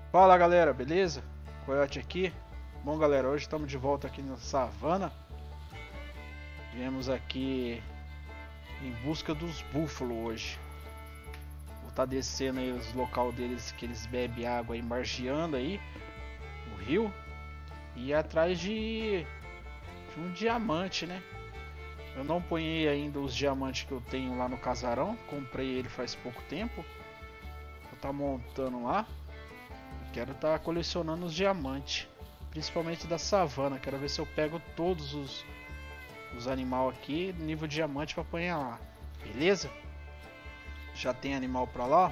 Fala galera, beleza? Coyote aqui. Bom galera, hoje estamos de volta aqui na savana. Viemos aqui em busca dos búfalos hoje. Vou estar descendo aí os local deles que eles bebem água aí, margeando aí o rio. E ir atrás de um diamante, né? Eu não ponhei ainda os diamantes que eu tenho lá no casarão. Comprei ele faz pouco tempo. Vou estar montando lá. Quero estar colecionando os diamantes, principalmente da savana. Quero ver se eu pego todos os animais aqui, nível diamante, para apanhar lá. Beleza? Já tem animal pra lá.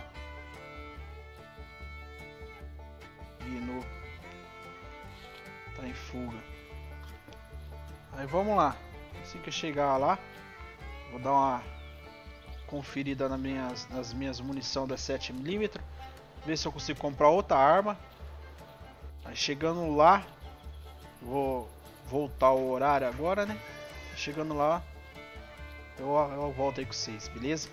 Gnu tá em fuga. Aí vamos lá. Assim que eu chegar lá, vou dar uma conferida nas minhas munição da 7mm. Ver se eu consigo comprar outra arma. Aí chegando lá, vou voltar o horário agora, né? Chegando lá, eu volto aí com vocês, beleza?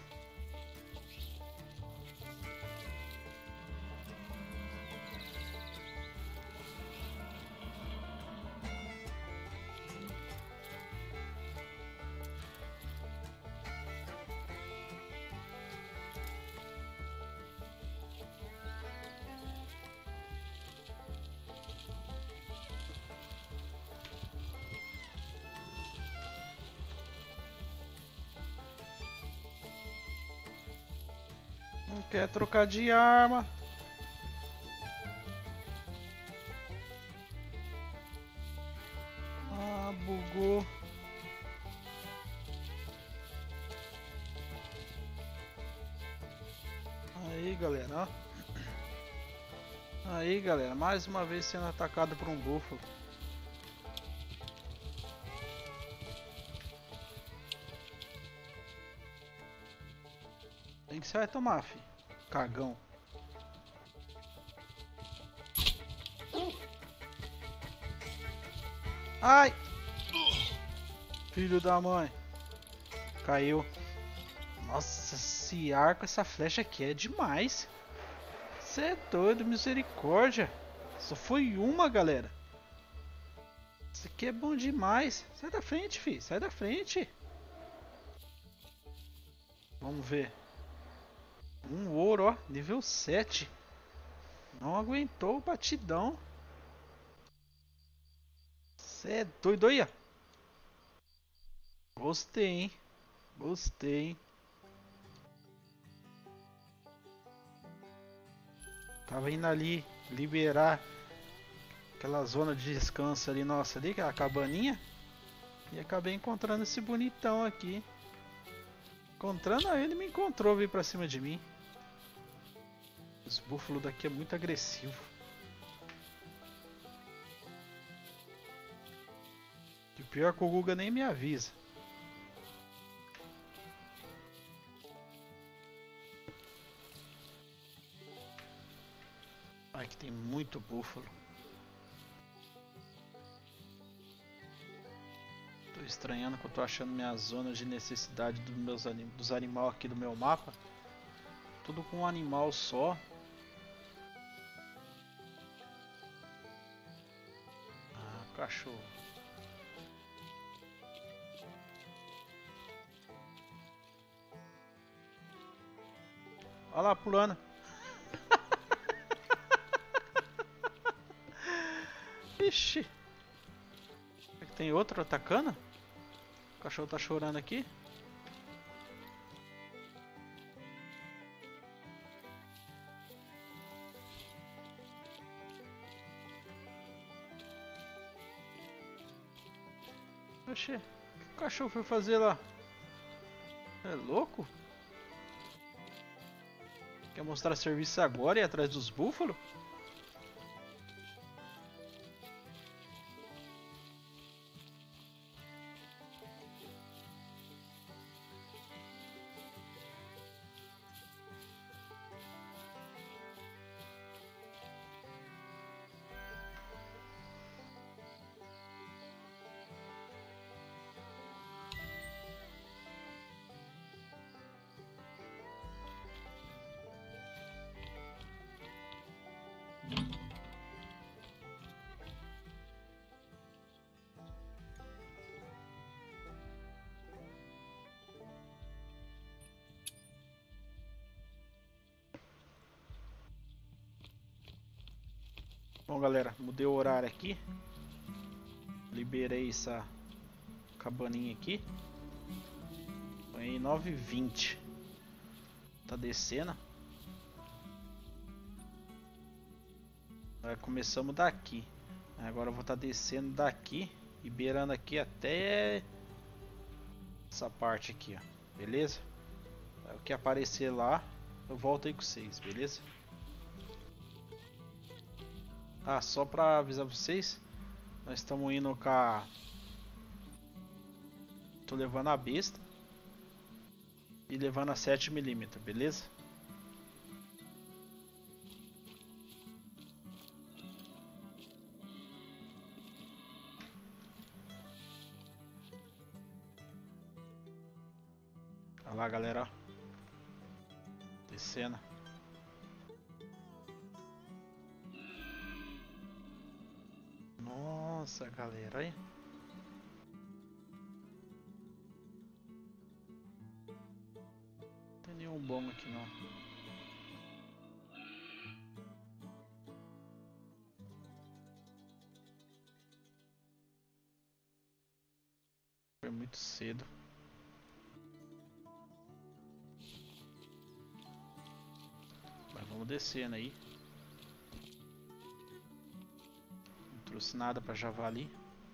Não quer trocar de arma. Ah, bugou. Aí, galera, ó. Aí, galera, mais uma vez sendo atacado por um búfalo. Tem que você vai tomar, fi. Cagão. Ai! Filho da mãe. Caiu. Nossa, esse arco, essa flecha aqui é demais. Você é doido, misericórdia. Só foi uma, galera. Isso aqui é bom demais. Sai da frente, fi. Sai da frente. Vamos ver. Um ouro, ó. Nível 7. Não aguentou o batidão. Você é doido aí, ó. Gostei, hein. Gostei, hein. Tava indo ali liberar aquela zona de descanso ali, nossa, ali, aquela cabaninha. E acabei encontrando esse bonitão aqui. Encontrando ele, me encontrou, veio pra cima de mim. Os búfalos daqui é muito agressivo. E o pior é que o Guga nem me avisa. Ai, que tem muito búfalo. Tô estranhando que eu tô achando minha zona de necessidade dos animais aqui do meu mapa. Tudo com um animal só. Ah, cachorro. Olha lá, pulando. Ixi. Será que tem outro atacando? O cachorro tá chorando aqui. Oxê, o que o cachorro foi fazer lá? É louco? Quer mostrar serviço agora e ir atrás dos búfalos? Bom, galera, mudei o horário aqui. Liberei essa cabaninha aqui. Foi em 9h20. Tá descendo. Começamos daqui. Agora eu vou estar descendo daqui e beirando aqui até essa parte aqui, ó. Beleza? O que aparecer lá, eu volto aí com vocês, beleza? Ah, só pra avisar vocês, nós estamos indo com a... Tô levando a besta e levando a 7mm, beleza? Olha lá, galera, ó. Descendo. Nossa, galera, aí. Não tem nenhum bom aqui não. Foi muito cedo. Mas vamos descendo aí. Não trouxe nada pra javali.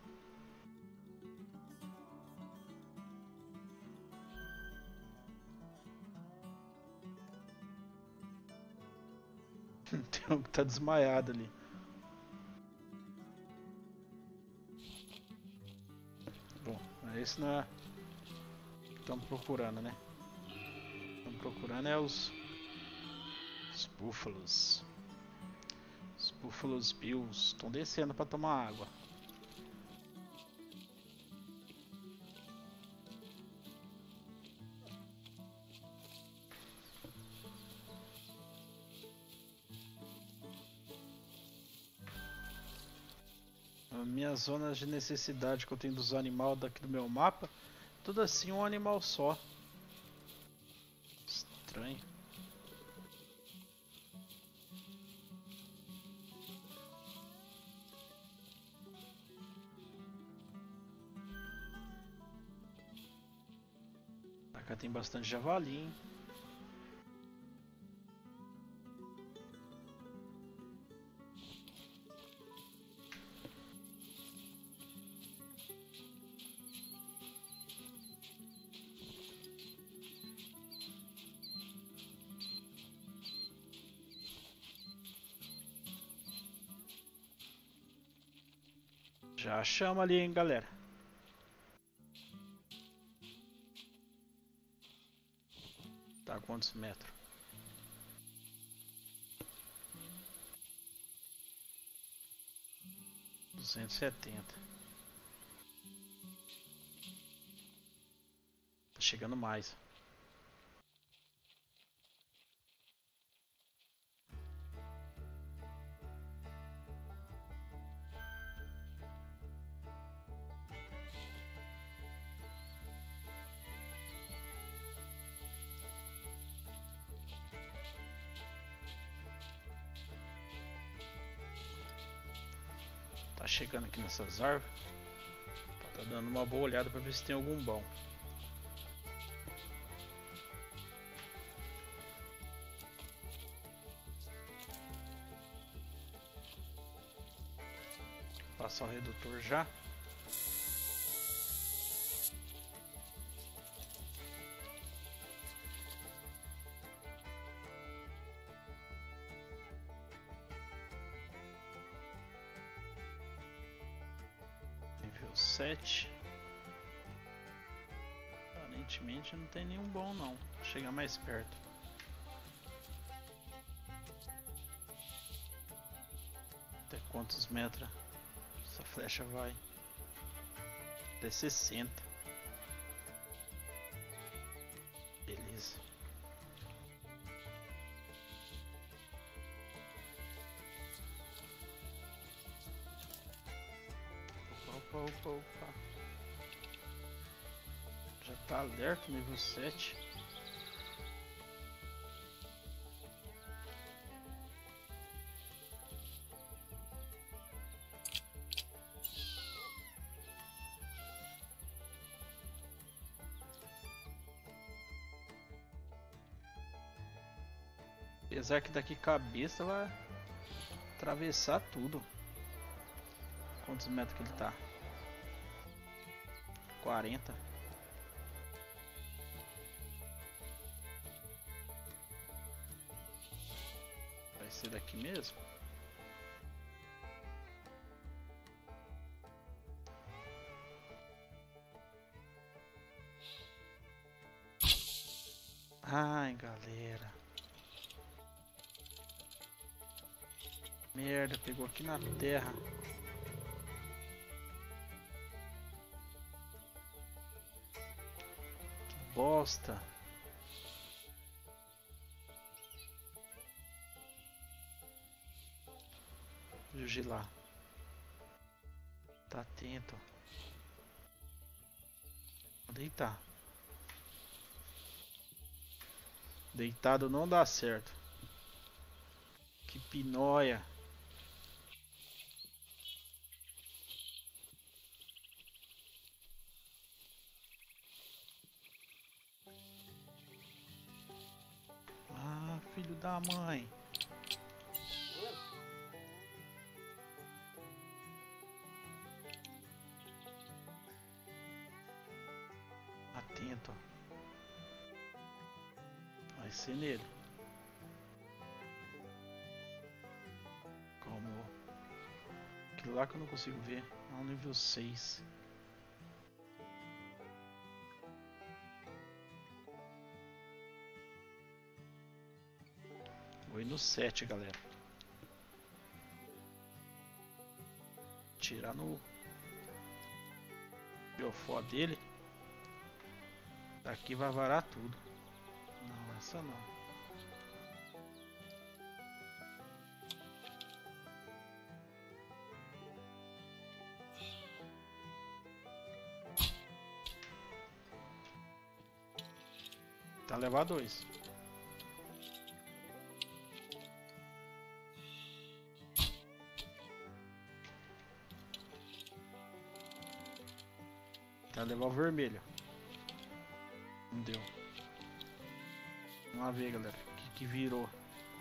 Tem um que tá desmaiado ali. Bom, esse não é o que estamos procurando, né? Estamos procurando é os búfalos. Os búfalos bills estão descendo para tomar água. As minhas zonas de necessidade que eu tenho dos animais daqui do meu mapa, tudo assim um animal só. Estranho. Cá tem bastante javali, hein? Já chama ali, hein, galera. Tá, quantos metros? 270. Tá chegando mais. Tá chegando aqui nessas árvores. Tá dando uma boa olhada pra ver se tem algum bom. Passar o redutor já. Nível 7. Aparentemente não tem nenhum bom não. Vou chegar mais perto. Até quantos metros essa flecha vai? Até 60. Beleza. Opa. Já tá alerta, nível 7. Apesar que daqui cabeça vai atravessar tudo. Quantos metros que ele tá? 40. Vai ser daqui mesmo? Ai, galera. Merda, pegou aqui na terra. Que bosta. Vigilar. Tá atento. Vou deitar. Deitado não dá certo. Que pinóia. Ah, filho da mãe. Atento. Vai ser nele. Como? Aquilo lá que eu não consigo ver. É um nível 6. Vou ir no 7, galera. Tirar no biofó dele. Daqui vai varar tudo. Não, essa não. Tá levar 2. Tá levar o vermelho. Não deu. Vamos ver, galera. O que virou?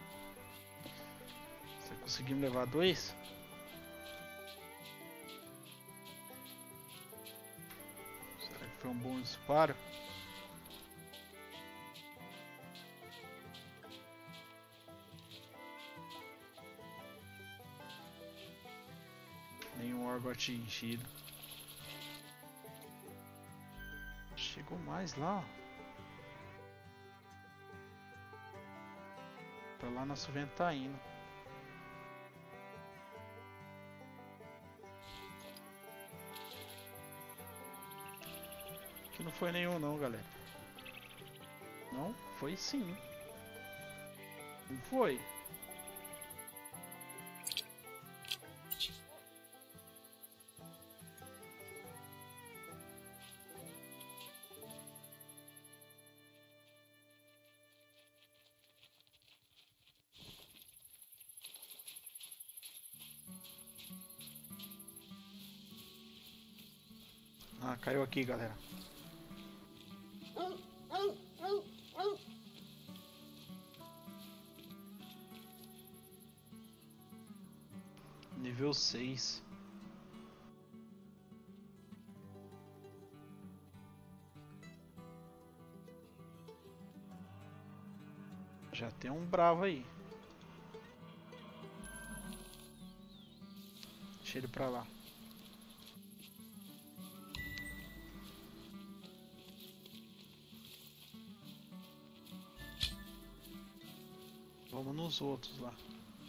Você conseguiu levar 2? Será que foi um bom disparo? Nenhum órgão atingido. Chegou mais lá, ó. Pra lá nosso vento tá indo. Aqui não foi nenhum não, galera. Não, foi sim. Não foi. Ah, caiu aqui, galera. Nível 6. Já tem um bravo aí. Deixa ele pra lá. Vamos nos outros lá.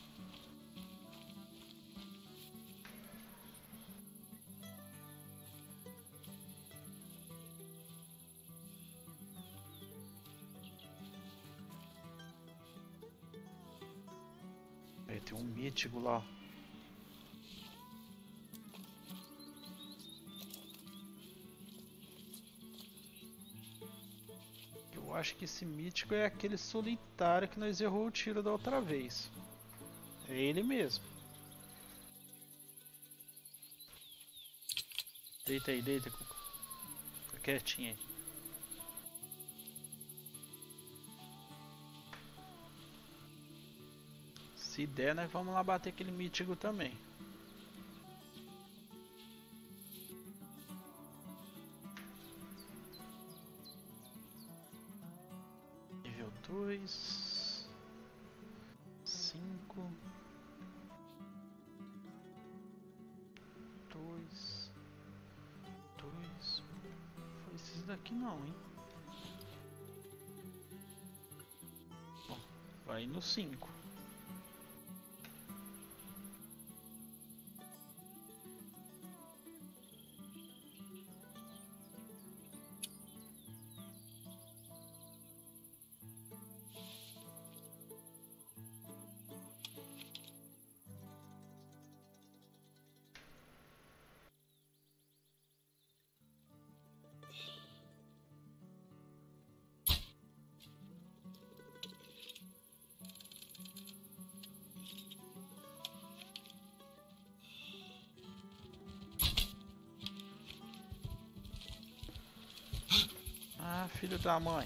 Aí tem um mítico lá. Eu acho que esse mítico é aquele solitário que nós errou o tiro da outra vez. É ele mesmo. Deita aí, deita, Cuca. Fica quietinho aí. Se der, nós vamos lá bater aquele mítico também. Nível 2, 5, 2, 2. Foi esses daqui não, hein? Bom, vai no 5. Ah, filho da mãe.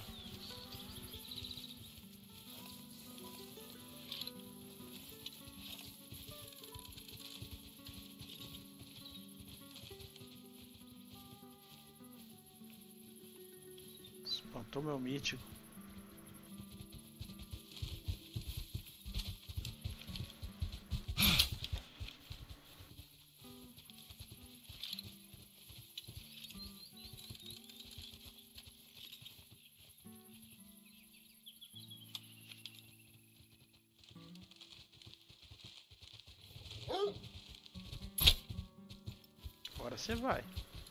Espantou meu mítico. Agora você vai.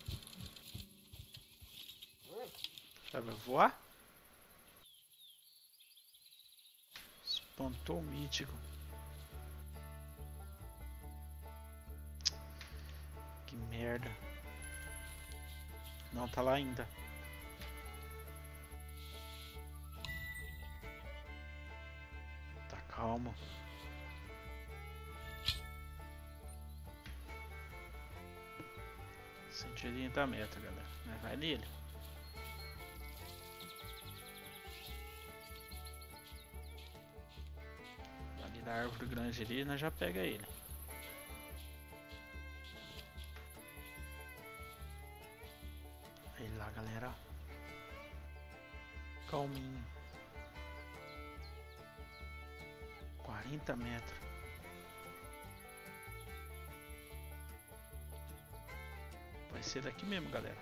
Vai voar? Espantou o mítico. Que merda. Não tá lá ainda. Tá calmo. 180 metros, galera. Vai nele. Ali da árvore grande ali, nós já pega ele. Aí lá, galera. Calminho. 40 metros. Vai ser daqui mesmo, galera.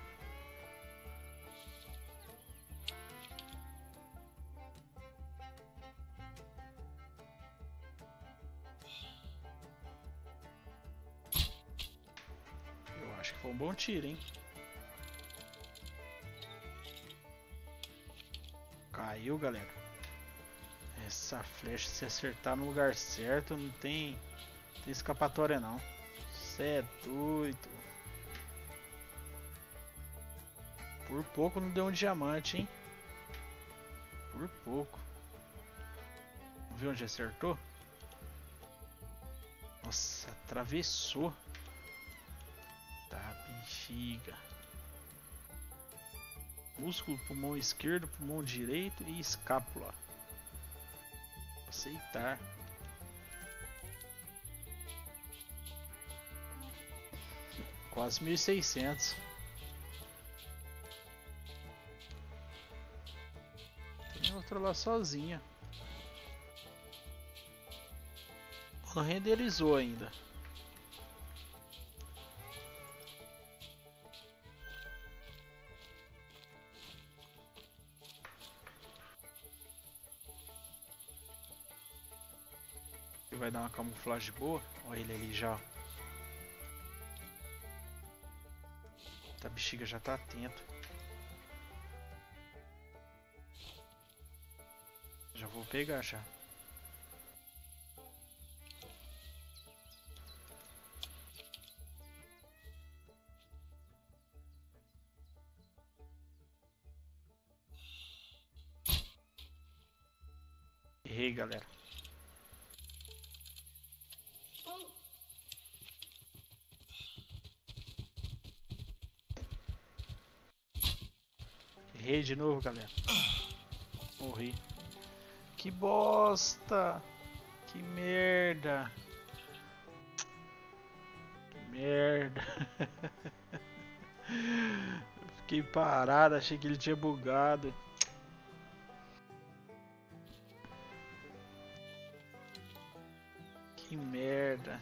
Eu acho que foi um bom tiro, hein? Caiu, galera. Essa flecha, se acertar no lugar certo, não tem escapatória não. Cê é doido. Por pouco não deu um diamante, hein? Por pouco. Viu onde acertou? Nossa, atravessou. Tá, bexiga. Músculo, pulmão esquerdo, pulmão direito e escápula. Aceitar. Quase 1.600. Tem outra lá sozinha. Não renderizou ainda. Vai dar uma camuflagem boa. Olha ele ali já. A bexiga já tá atento. Já vou pegar já. Errei, galera. Errei de novo, galera. Morri. Que bosta! Que merda. Que merda. Fiquei parado, achei que ele tinha bugado. Que merda.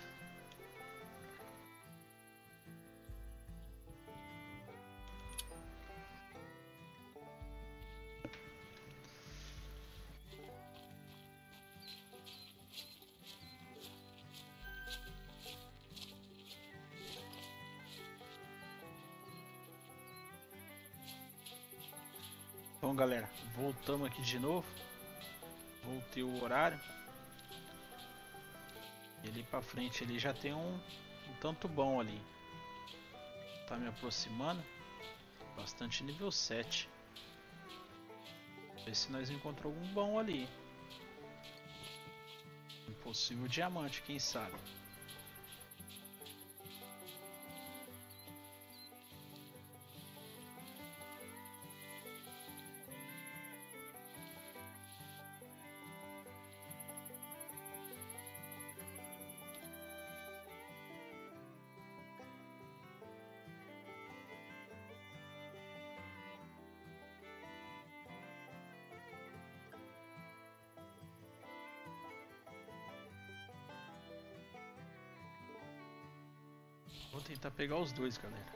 Bom, galera, voltamos aqui de novo. Voltei o horário. E ali pra frente ali já tem um tanto bom ali. Tá me aproximando. Bastante nível 7. Ver se nós encontramos algum bom ali. Um possível diamante, quem sabe. Vou tentar pegar os dois, galera.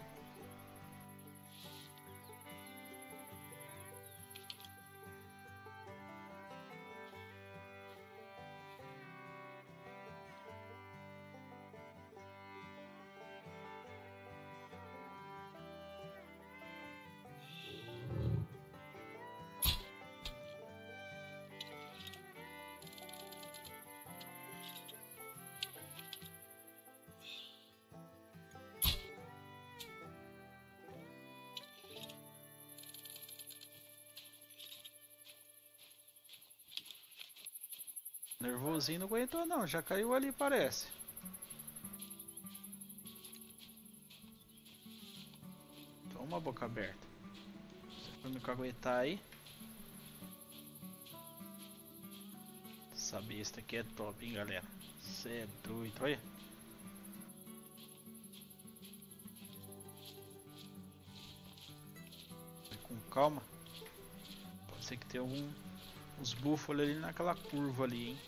Nervosinho não aguentou não, já caiu ali parece. Toma, boca aberta. Você foi me caguetar aí. Essa besta aqui é top, hein, galera. Você é doido, olha. Vai com calma. Pode ser que tenha uns búfalos ali naquela curva ali, hein.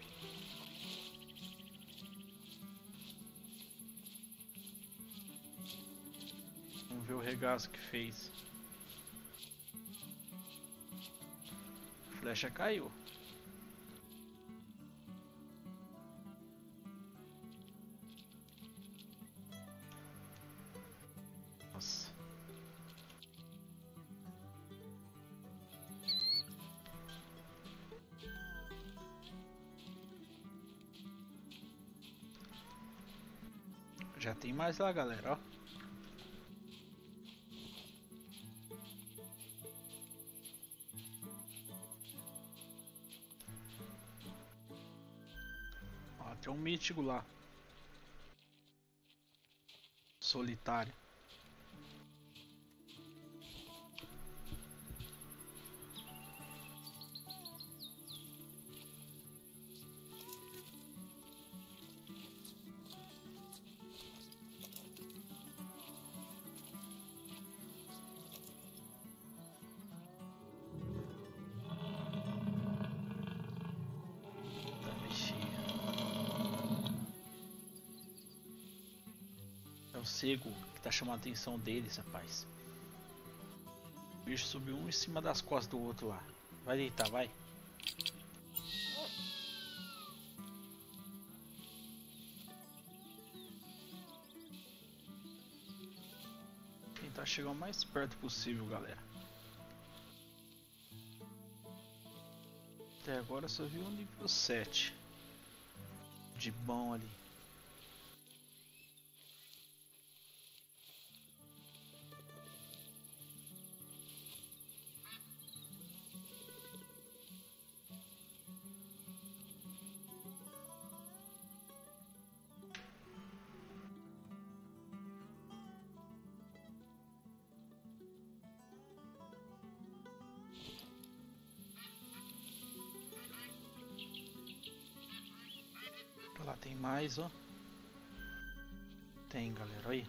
Vamos ver o regaço que fez. A flecha caiu. Nossa. Já tem mais lá, galera, ó. Tem um mítico lá. Solitário. O cego que tá chamando a atenção deles, rapaz. O bicho subiu um em cima das costas do outro lá. Vai deitar, vai. Tentar chegar o mais perto possível, galera. Até agora só vi um nível 7 de bom ali. Tem mais, ó. Tem, galera, aí.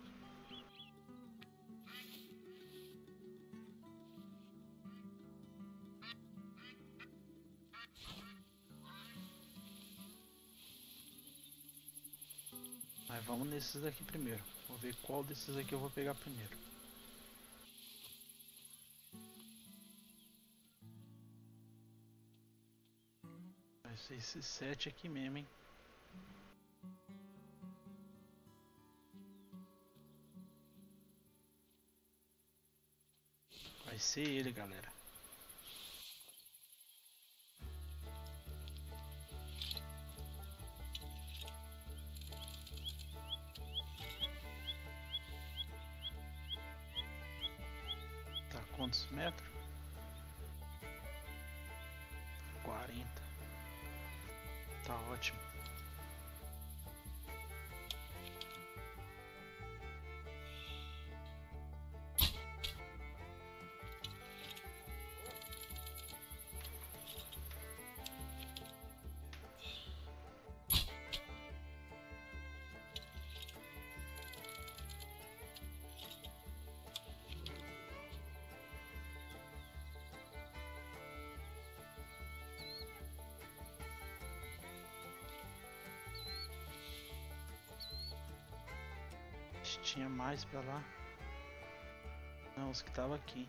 Mas vamos nesses daqui primeiro. Vou ver qual desses aqui eu vou pegar primeiro. Vai ser esses 7 aqui mesmo, hein? Vai ser ele, galera. Tá quantos metros? 40. Tá ótimo. Tinha mais pra lá. Não, os que tava aqui.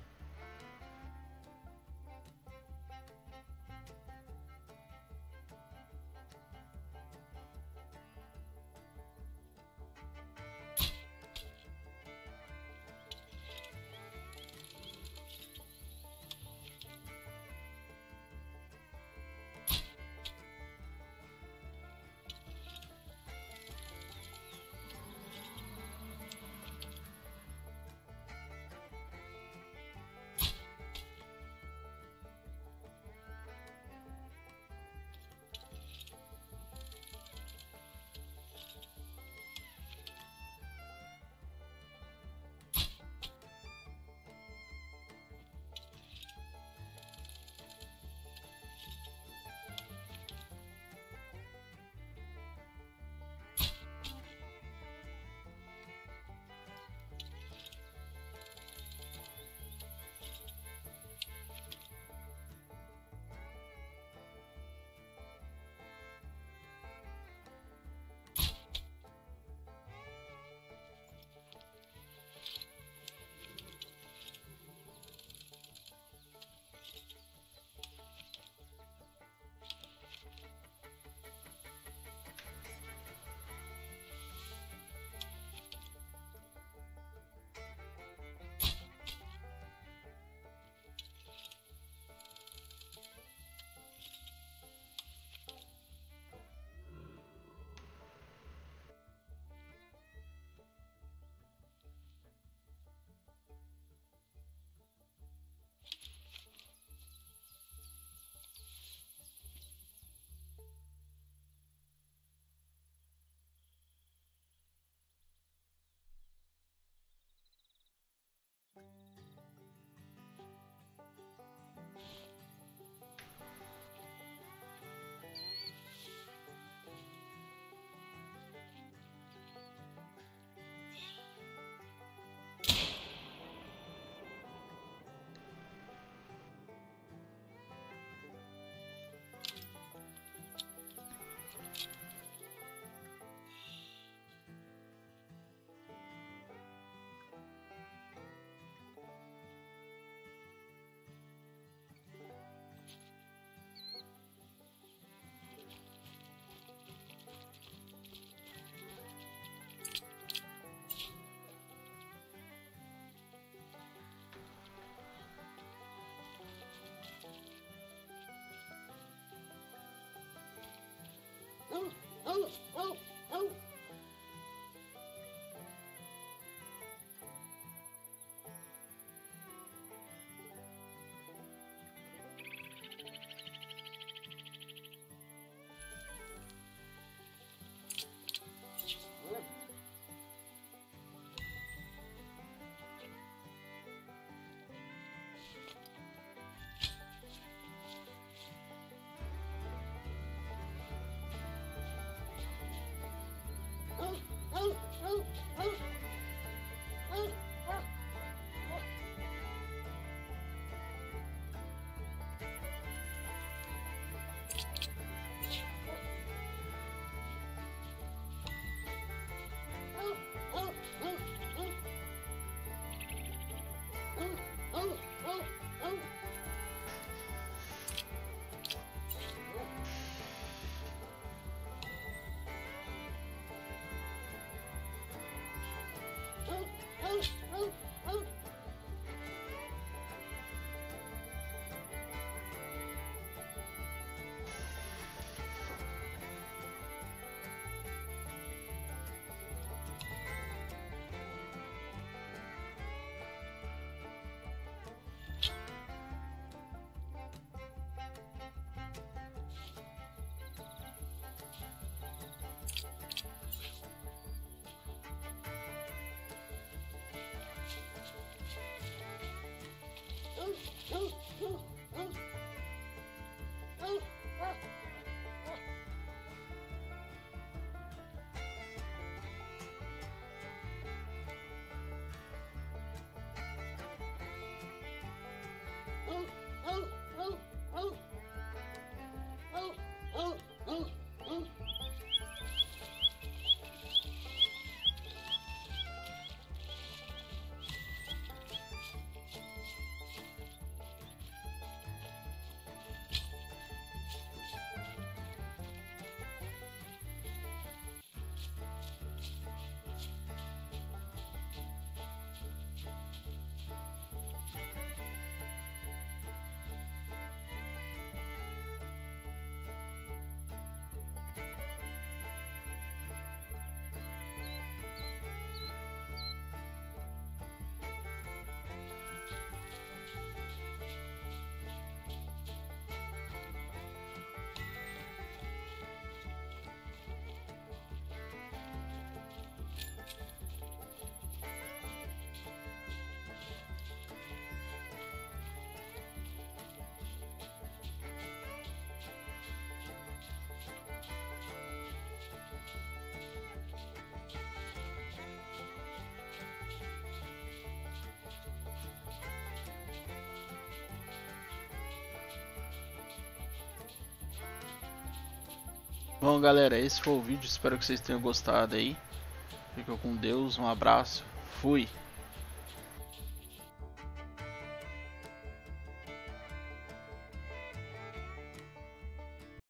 Bom, galera, esse foi o vídeo. Espero que vocês tenham gostado aí. Fica com Deus, um abraço, fui!